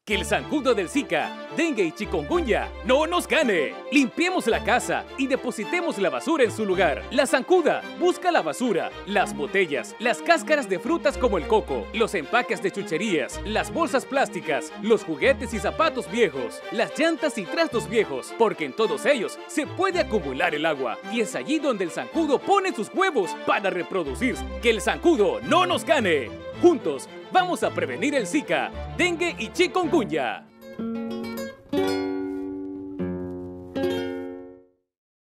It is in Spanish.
Que el zancudo del Zika, dengue y chikungunya no nos gane. Limpiemos la casa y depositemos la basura en su lugar. La zancuda busca la basura, las botellas, las cáscaras de frutas como el coco, los empaques de chucherías, las bolsas plásticas, los juguetes y zapatos viejos, las llantas y trastos viejos, porque en todos ellos se puede acumular el agua. Y es allí donde el zancudo pone sus huevos para reproducirse. Que el zancudo no nos gane. Juntos, vamos a prevenir el Zika, dengue y chikungunya.